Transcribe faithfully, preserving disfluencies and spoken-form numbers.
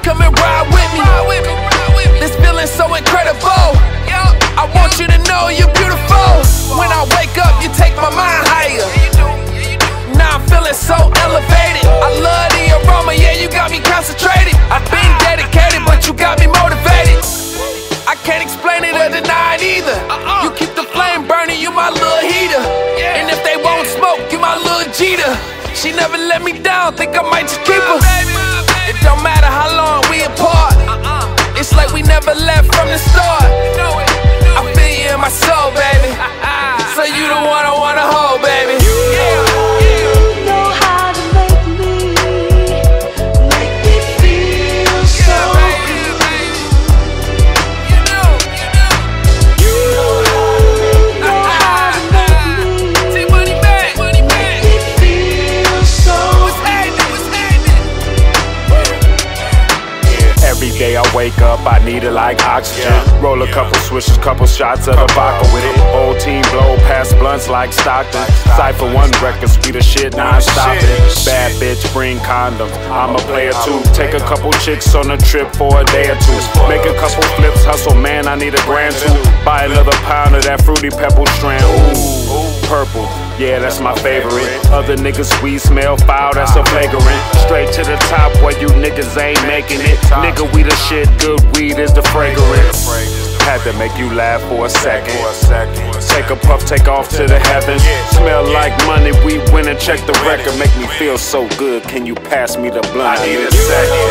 come and ride with me. This feeling's so incredible. I want you to know you're beautiful. When I wake up, you take my mind higher. Now I'm feeling so elevated. I love the aroma, yeah, you got me concentrated. I've been dedicated, but you got me motivated. I can't explain it or deny it either. You keep the flame burning, you my little heater. And if they won't smoke, you my little Jeter. She never let me down, think I might just keep her. It don't matter how long we apart. It's like we never left from the start. I feel you in my soul, baby. So you the one I wanna hold, baby. Every day I wake up, I need it like oxygen. Roll a couple swishes, couple shots of the vodka with it. Whole team blow past blunts like Stockton. Cypher one records, we the shit non-stopping. Bad bitch, bring condoms, I'm a player too. Take a couple chicks on a trip for a day or two. Make a couple flips, hustle, man, I need a grand too. Buy another pound of that Fruity Pebble strand. Ooh, purple, yeah, that's my favorite. Other niggas weed smell foul, that's a flagrant. Straight to the top where you niggas ain't making it. Nigga, we the shit, good weed is the fragrance. Had to make you laugh for a second. Take a puff, take off to the heavens. Smell like money, we win and check the record. Make me feel so good, can you pass me the blunt? I need a second.